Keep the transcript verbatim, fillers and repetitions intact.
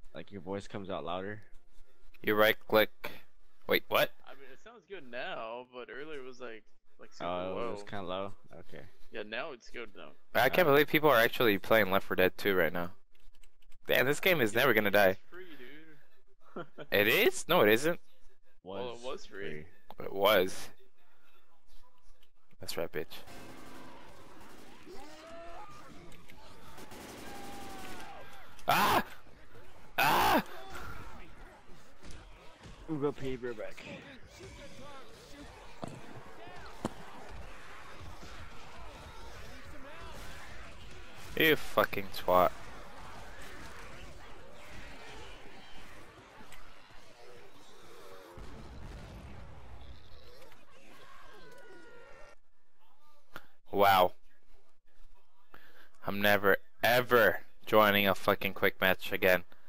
Like your voice comes out louder. You right click. Wait, what? I mean, it sounds good now, but earlier it was like like super Oh, it was low. kind of low. Okay. Yeah, now it's good now. I can't Uh, believe people are actually playing Left four Dead two right now. Damn, this game is never gonna die. It's free, dude. It is? No, it isn't. Well, it was free. It was. That's right, bitch. Ah! Ah! We got paper back. You fucking twat. Wow. I'm never, ever joining a fucking quick match again.